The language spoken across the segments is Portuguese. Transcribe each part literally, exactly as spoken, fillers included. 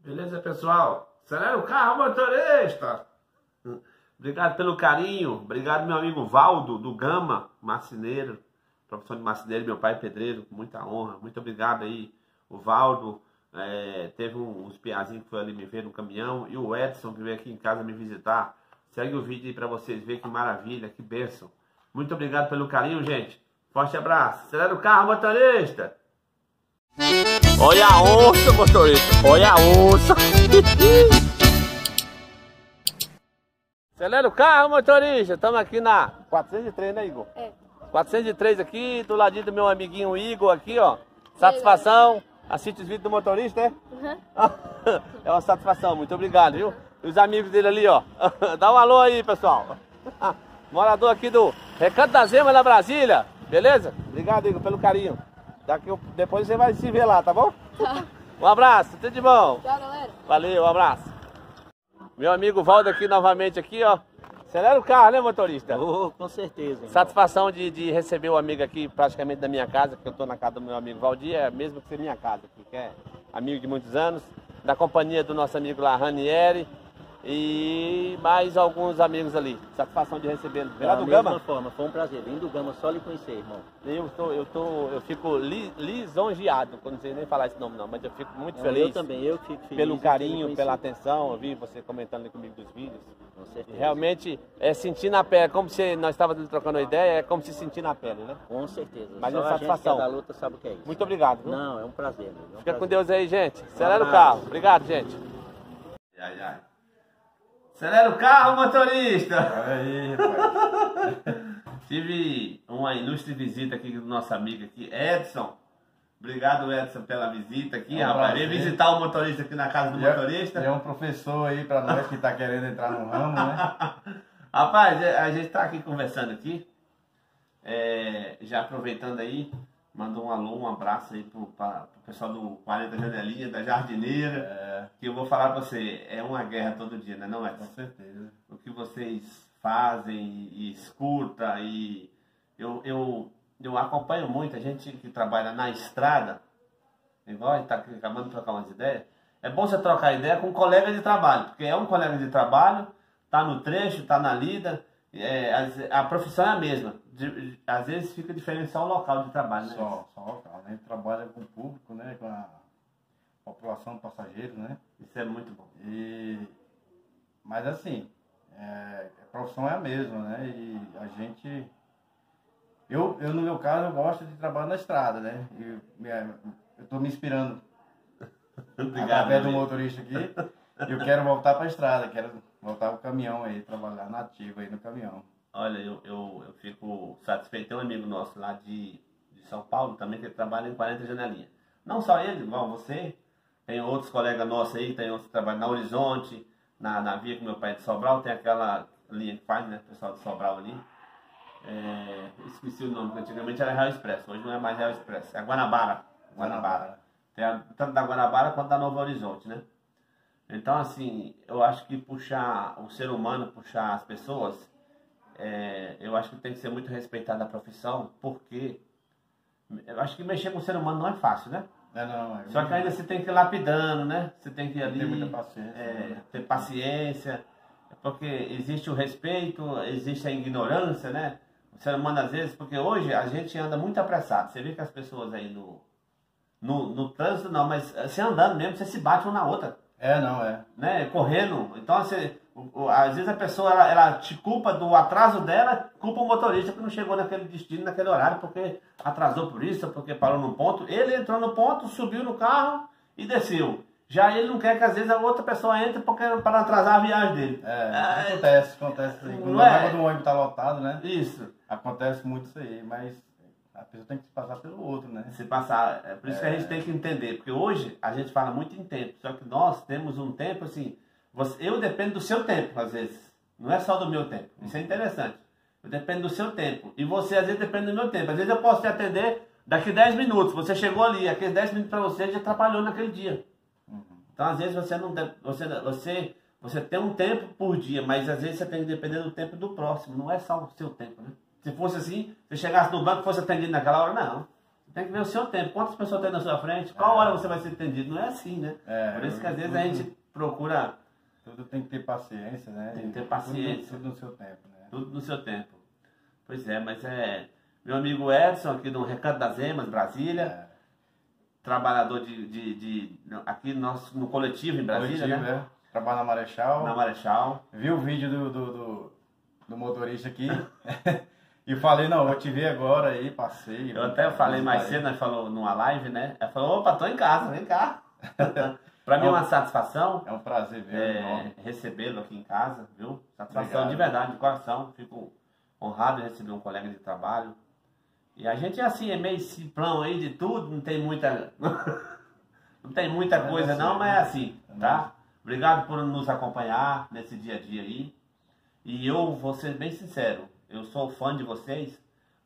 Beleza, pessoal? Acelera o carro, motorista! Obrigado pelo carinho. Obrigado, meu amigo Valdo, do Gama, marceneiro. Profissão de marceneiro, meu pai é pedreiro, com muita honra. Muito obrigado aí, o Valdo. É, teve um, uns piazinhos que foi ali me ver no caminhão. E o Edson, que veio aqui em casa me visitar. Segue o vídeo aí pra vocês verem que maravilha, que bênção. Muito obrigado pelo carinho, gente. Forte abraço. Acelera o carro, motorista! Olha a onça, motorista. Olha a onça. Acelera o carro, motorista. Estamos aqui na quatrocentos e três, né, Igor? É. quatrocentos e três aqui, do ladinho do meu amiguinho Igor aqui, ó. Satisfação. Assiste os vídeos do motorista, é? Uhum. É uma satisfação. Muito obrigado, viu? E os amigos dele ali, ó. Dá um alô aí, pessoal. Morador aqui do Recanto das Emas, na Brasília. Beleza? Obrigado, Igor, pelo carinho. Daqui, depois você vai se ver lá, tá bom? Tá. Um abraço, tudo de bom. Tchau, galera. Valeu, um abraço. Meu amigo Valdo aqui novamente aqui, ó. Acelera o carro, né, motorista? Oh, com certeza. Irmão. Satisfação de, de receber o amigo aqui praticamente da minha casa, que eu tô na casa do meu amigo Valdir, é mesmo que ser minha casa aqui, que é amigo de muitos anos, da companhia do nosso amigo lá, Ranieri, e mais alguns amigos ali. Satisfação de recebê-lo. Vem lá do Gama? Da mesma forma, foi um prazer. Vim do Gama só lhe conhecer, irmão. Eu, tô, eu, tô, eu fico li, lisonjeado, não sei nem falar esse nome não, mas eu fico muito Não, feliz. Eu também, eu fico feliz. Pelo de carinho, ter pela conhecido. atenção, eu vi você comentando ali comigo dos vídeos. Com certeza. E realmente, é sentir na pele, como se nós estávamos trocando ideia, é como se sentir na pele, né? Com certeza. Mas só é a gente satisfação. que é da luta sabe o que é isso. Muito obrigado. Viu? Não, é um prazer. Amigo, é um Fica com prazer. Deus aí, gente. Acelera Um o carro. abraço. Obrigado, gente. Ai, ai. Acelera o carro, motorista! Aí, rapaz. Tive uma ilustre visita aqui do nosso amigo aqui, Edson. Obrigado, Edson, pela visita aqui, É um rapaz. prazer. Vem visitar o motorista aqui na casa do E é- motorista. E é um professor aí pra nós que tá querendo entrar no ramo, né? Rapaz, a gente tá aqui conversando aqui. É, já aproveitando aí, mandou um alô, um abraço aí pro, pra, pro pessoal do quarenta Janelinha, da Jardineira. É, Que eu vou falar pra você, é uma guerra todo dia, né? Não é? com certeza. O que vocês fazem e escuta e eu, eu, eu acompanho muito a gente que trabalha na estrada, igual a gente tá acabando de trocar umas ideias. É bom você trocar ideia com um colega de trabalho, porque é um colega de trabalho, tá no trecho, tá na lida, é, a, a profissão é a mesma. De, de, às vezes fica diferente só o local de trabalho, né? Só, só local, né? A gente trabalha com o público, né? Com a população, passageiros, né? Isso é muito bom. E... Mas assim, é, a profissão é a mesma, né? E a gente... Eu, eu, no meu caso, eu gosto de trabalhar na estrada, né? E, minha- eu tô me inspirando Obrigado. através do amigo. motorista aqui. Eu quero voltar para a estrada, quero voltar pro caminhão aí, trabalhar nativo aí no caminhão. Olha, eu, eu, eu fico satisfeito. Tem um amigo nosso lá de, de São Paulo também que trabalha em quarenta Janelinha. Não só ele, igual você. Tem outros colegas nossos aí, tem outros que trabalham na Horizonte, na, na via que meu pai é de Sobral, tem aquela linha que faz, né, o pessoal de Sobral ali. É, esqueci o nome, porque antigamente era Real Expresso, hoje não é mais Real Expresso, é a Guanabara. Guanabara. Tem a, tanto da Guanabara quanto da Novo Horizonte, né? Então, assim, eu acho que puxar o ser humano, puxar as pessoas, é, eu acho que tem que ser muito respeitada a profissão, porque eu acho que mexer com o ser humano não é fácil, né? É, não, é Só que ainda você tem que ir lapidando, né? Você tem que ir ali, ter muita paciência. é, né? ter paciência, porque existe o respeito, existe a ignorância, né? O ser humano às vezes, porque hoje a gente anda muito apressado. Você vê que as pessoas aí no, no, no trânsito não, mas você andando mesmo, você se bate uma na outra, É, não, é. né? Correndo. Então, você, o- o- às vezes a pessoa, ela, ela te culpa do atraso dela, culpa o motorista que não chegou naquele destino, naquele horário, porque atrasou por isso, porque parou num ponto. Ele entrou no ponto, subiu no carro e desceu. Já ele não quer que às vezes a outra pessoa entre porque, para atrasar a viagem dele. É, acontece, acontece aí. Quando não a é? vaga do ônibus tá lotado, né? Isso. Acontece muito isso aí, mas a pessoa tem que se passar pelo outro, né? Se passar, é por isso que a gente tem que entender, porque hoje a gente fala muito em tempo, só que nós temos um tempo assim, você, eu dependo do seu tempo às vezes, não é só do meu tempo, isso é interessante, eu dependo do seu tempo, e você às vezes depende do meu tempo, às vezes eu posso te atender daqui dez minutos, você chegou ali, aqueles dez minutos para você já atrapalhou naquele dia, então às vezes você não, de- você, você, você tem um tempo por dia, mas às vezes você tem que depender do tempo do próximo, não é só o seu tempo, né? Se fosse assim, se chegasse no banco e fosse atendido naquela hora, não. Tem que ver o seu tempo. Quantas pessoas tem na sua frente? Qual É. hora você vai ser atendido? Não é assim, né? É, Por isso que às vezes tudo- a gente procura Tudo tem que ter paciência, né? Tem que ter Tudo- paciência. Tudo, no seu tempo, né? tudo no seu tempo. Pois é, mas é... Meu amigo Edson, aqui do Recanto das Emas, Brasília, É. trabalhador de, de, de- aqui no, nosso, no coletivo em Brasília, Coletivo, né? é. Trabalha na Marechal. Na Marechal. Vi o vídeo do, do, do, do motorista aqui. E falei, não, vou te ver agora aí, passei. Eu até falei mais cedo, nós falou numa live, né? Ela falou, opa, tô em casa, vem cá. Pra mim é uma satisfação É um prazer ver. é, recebê-lo aqui em casa, viu? Satisfação Obrigado. de verdade, de coração. Fico honrado em receber um colega de trabalho. E a gente é assim, é meio simplão aí de tudo, não tem muita. Não tem muita Mas coisa assim, não, mas é assim, é tá? Obrigado por nos acompanhar nesse dia a dia aí. E eu vou ser bem sincero, eu sou fã de vocês,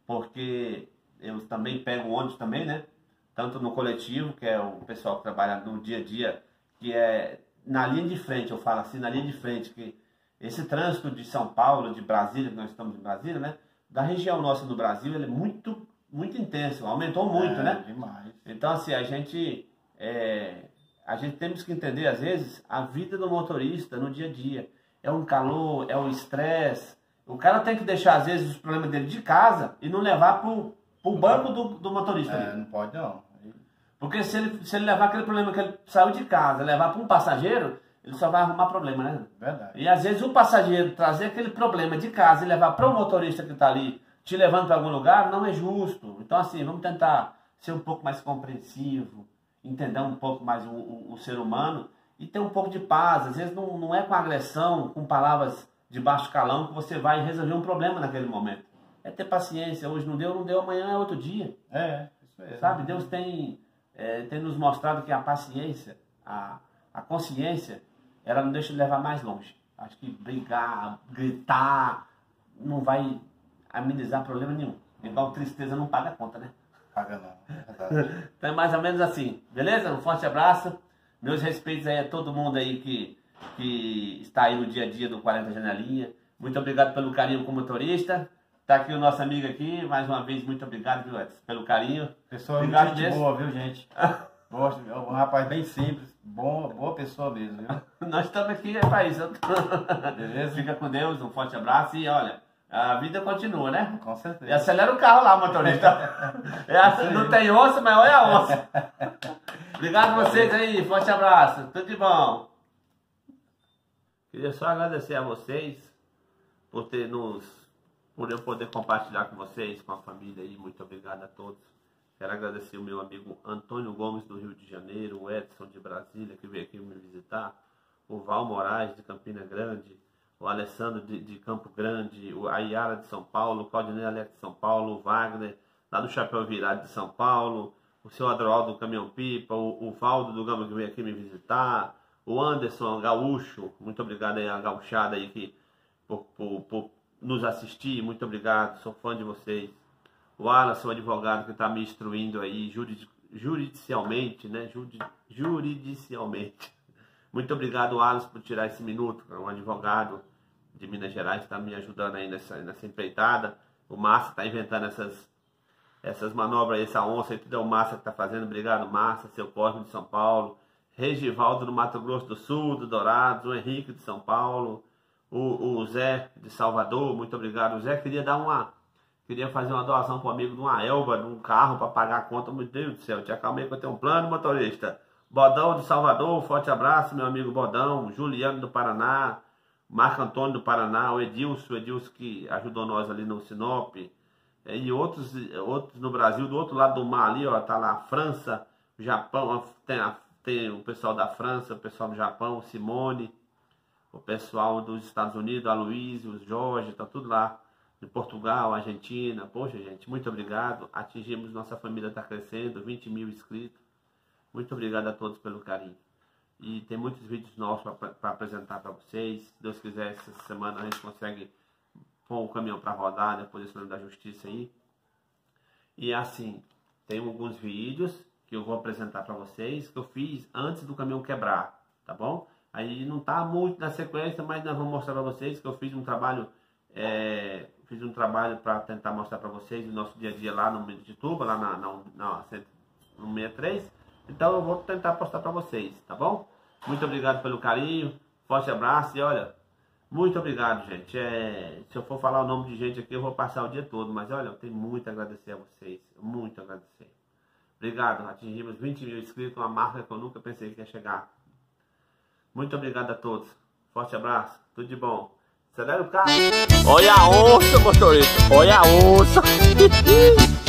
porque eu também pego ônibus também, né? Tanto no coletivo, que é o pessoal que trabalha no dia a dia, que é na linha de frente, eu falo assim, na linha de frente, que esse trânsito de São Paulo, de Brasília, que nós estamos em Brasília, né? Da região nossa do Brasil, ele é muito, muito intenso, aumentou muito, é, né? Demais. Então, assim, a gente, é, a gente temos que entender, às vezes, a vida do motorista no dia a dia. É um calor, é um estresse. O cara tem que deixar, às vezes, os problemas dele de casa e não levar pro, pro banco do, do motorista. É, ali. não pode não. Porque se ele, se ele levar aquele problema que ele saiu de casa, levar para um passageiro, ele só vai arrumar problema, né? Verdade. E às vezes o passageiro trazer aquele problema de casa e levar para o motorista que está ali, te levando para algum lugar, não é justo. Então, assim, vamos tentar ser um pouco mais compreensivo, entender um pouco mais o, o, o ser humano e ter um pouco de paz. Às vezes não, não é com agressão, com palavras de baixo calão que você vai resolver um problema naquele momento. É ter paciência. Hoje não deu, não deu, amanhã é outro dia. É, isso mesmo. Sabe? Deus tem, é, tem nos mostrado que a paciência, a, a consciência, ela não deixa de levar mais longe. Acho que brigar, gritar, não vai amenizar problema nenhum. Igual tristeza não paga a conta, né? Paga não. É verdade. Então é mais ou menos assim. Beleza? Um forte abraço. Meus respeitos aí a todo mundo aí que, que está aí no dia a dia do quarenta Janelinha. Muito obrigado pelo carinho como motorista. Tá aqui o nosso amigo aqui. Mais uma vez, muito obrigado, viu, Edson, pelo carinho. Pessoa Obrigado muito gente mesmo. boa, viu, gente? Gosto, é um rapaz bem simples, bom, boa pessoa mesmo, viu? Nós estamos aqui é para isso. Beleza? Fica com Deus, um forte abraço e olha, a vida continua, né? Com E certeza. acelera o carro lá, motorista. É assim, não tem onça, mas olha a onça. Obrigado a vocês aí, forte abraço, tudo de bom. Queria só agradecer a vocês por ter nos, por eu poder compartilhar com vocês, com a família aí, muito obrigado a todos. Quero agradecer o meu amigo Antônio Gomes do Rio de Janeiro, o Edson de Brasília que veio aqui me visitar, o Val Moraes de Campina Grande, o Alessandro de, de Campo Grande, o a Yara de São Paulo, o Claudinei Alex de São Paulo, o Wagner lá do Chapéu Virado de São Paulo, o seu Adroaldo do Caminhão Pipa, o, o Valdo do Gama que veio aqui me visitar, o Anderson Gaúcho, muito obrigado aí a gauchada aí que, por, por, por nos assistir, muito obrigado, sou fã de vocês. O Alan, seu advogado que está me instruindo aí juridic, juridicialmente, né? Judi, juridicialmente. Muito obrigado, Alan, por tirar esse minuto. É um advogado de Minas Gerais que está me ajudando aí nessa, nessa empreitada. O Márcio está inventando essas, essas manobras aí, essa onça aí, tudo é o Márcio que está fazendo. Obrigado, Márcio, seu Cosme de São Paulo. Regivaldo do Mato Grosso do Sul, do Dourados, o Henrique de São Paulo, o, o Zé de Salvador, muito obrigado. O Zé queria dar uma... Queria fazer uma doação para um amigo de uma Elba, de um carro para pagar a conta. Meu Deus do céu, te acalmei que eu tenho um plano, motorista. Bodão de Salvador, forte abraço, meu amigo Bodão. Juliano do Paraná, Marco Antônio do Paraná, o Edilson, o Edilson que ajudou nós ali no Sinop. E outros, outros no Brasil, do outro lado do mar ali, ó, tá lá a França, o Japão, tem, a, tem o pessoal da França, o pessoal do Japão, o Simone, o pessoal dos Estados Unidos, a Luísa, o Jorge, tá tudo lá. De Portugal, Argentina, poxa gente, muito obrigado, atingimos, nossa família está crescendo, vinte mil inscritos, muito obrigado a todos pelo carinho, e tem muitos vídeos nossos para apresentar para vocês, se Deus quiser, essa semana a gente consegue pôr o caminhão para rodar, depois desse problema da justiça aí, e assim, tem alguns vídeos que eu vou apresentar para vocês, que eu fiz antes do caminhão quebrar, tá bom? Aí não tá muito na sequência, mas nós vamos mostrar para vocês que eu fiz um trabalho É, fiz um trabalho para tentar mostrar para vocês o nosso dia a dia lá no Miritituba, lá na, na, na, no sessenta e três. Então eu vou tentar postar para vocês, tá bom? Muito obrigado pelo carinho, forte abraço e olha, muito obrigado, gente. É, se eu for falar o nome de gente aqui, eu vou passar o dia todo, mas olha, eu tenho muito a agradecer a vocês, muito a agradecer. Obrigado, atingimos vinte mil inscritos, uma marca que eu nunca pensei que ia chegar. Muito obrigado a todos, forte abraço, tudo de bom. Acelera o carro. Olha a onça, motorista. Olha a onça.